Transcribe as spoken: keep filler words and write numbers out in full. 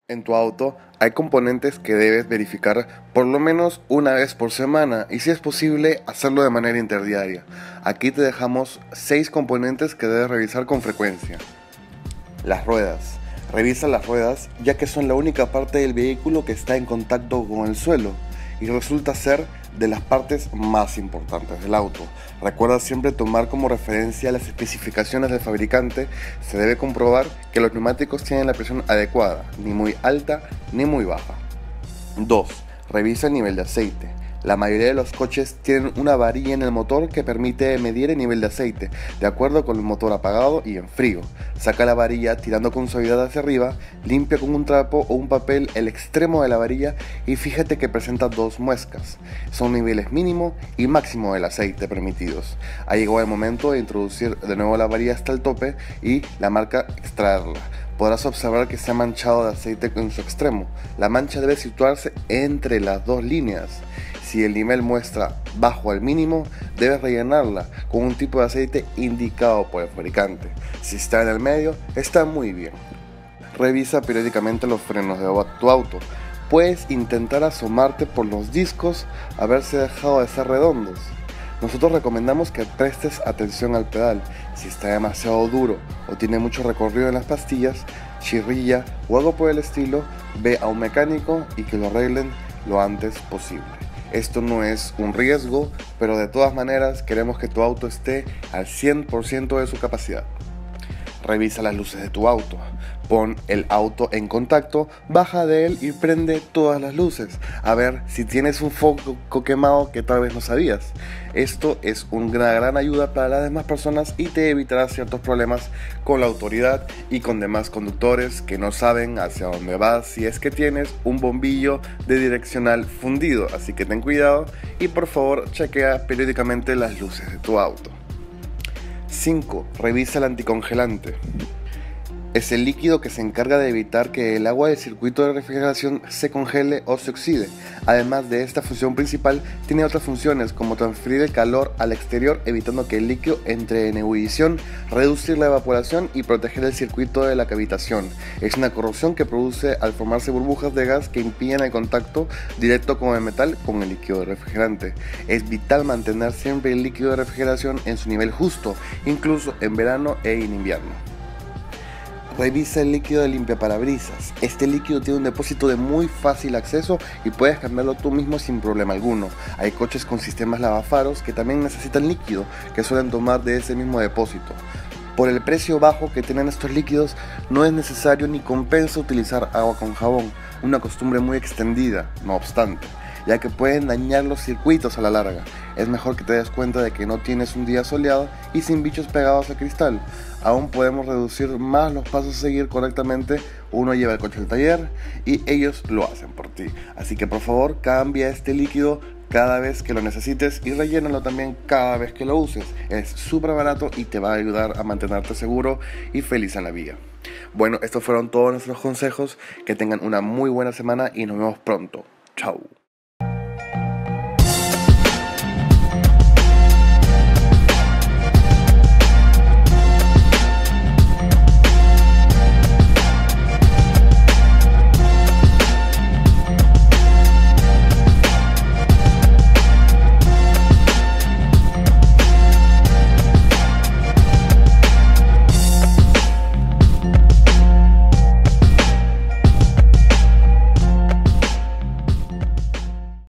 En tu auto hay componentes que debes verificar por lo menos una vez por semana y si es posible hacerlo de manera interdiaria. Aquí te dejamos seis componentes que debes revisar con frecuencia. Las ruedas. Revisa las ruedas ya que son la única parte del vehículo que está en contacto con el suelo y resulta ser de las partes más importantes del auto. Recuerda siempre tomar como referencia las especificaciones del fabricante. Se debe comprobar que los neumáticos tienen la presión adecuada, ni muy alta ni muy baja. dos. Revisa el nivel de aceite. La mayoría de los coches tienen una varilla en el motor que permite medir el nivel de aceite, de acuerdo con el motor apagado y en frío. Saca la varilla tirando con suavidad hacia arriba, limpia con un trapo o un papel el extremo de la varilla y fíjate que presenta dos muescas. Son niveles mínimo y máximo del aceite permitidos. Ha llegado el momento de introducir de nuevo la varilla hasta el tope y la marca extraerla. Podrás observar que se ha manchado de aceite en su extremo. La mancha debe situarse entre las dos líneas. Si el nivel muestra bajo al mínimo, debes rellenarla con un tipo de aceite indicado por el fabricante. Si está en el medio, está muy bien. Revisa periódicamente los frenos de tu auto. Puedes intentar asomarte por los discos a ver si ha dejado de ser redondos. Nosotros recomendamos que prestes atención al pedal. Si está demasiado duro o tiene mucho recorrido en las pastillas, chirrilla o algo por el estilo, ve a un mecánico y que lo arreglen lo antes posible. Esto no es un riesgo, pero de todas maneras queremos que tu auto esté al cien por ciento de su capacidad. Revisa las luces de tu auto. Pon el auto en contacto, baja de él y prende todas las luces. A ver si tienes un foco quemado que tal vez no sabías. Esto es una gran ayuda para las demás personas y te evitará ciertos problemas con la autoridad y con demás conductores que no saben hacia dónde vas si es que tienes un bombillo de direccional fundido. Así que ten cuidado y por favor chequea periódicamente las luces de tu auto. cinco. Revisa el anticongelante. Es el líquido que se encarga de evitar que el agua del circuito de refrigeración se congele o se oxide. Además de esta función principal, tiene otras funciones como transferir el calor al exterior evitando que el líquido entre en ebullición, reducir la evaporación y proteger el circuito de la cavitación. Es una corrosión que produce al formarse burbujas de gas que impiden el contacto directo con el metal con el líquido de refrigerante. Es vital mantener siempre el líquido de refrigeración en su nivel justo, incluso en verano e en invierno. Revisa el líquido de limpiaparabrisas. Este líquido tiene un depósito de muy fácil acceso y puedes cambiarlo tú mismo sin problema alguno. Hay coches con sistemas lavafaros que también necesitan líquido, que suelen tomar de ese mismo depósito. Por el precio bajo que tienen estos líquidos, no es necesario ni compensa utilizar agua con jabón, una costumbre muy extendida, no obstante, ya que pueden dañar los circuitos a la larga. Es mejor que te des cuenta de que no tienes un día soleado y sin bichos pegados al cristal. Aún podemos reducir más los pasos a seguir correctamente. Uno lleva el coche al taller y ellos lo hacen por ti. Así que por favor cambia este líquido cada vez que lo necesites y rellénalo también cada vez que lo uses. Es súper barato y te va a ayudar a mantenerte seguro y feliz en la vía. Bueno, estos fueron todos nuestros consejos. Que tengan una muy buena semana y nos vemos pronto. Chao.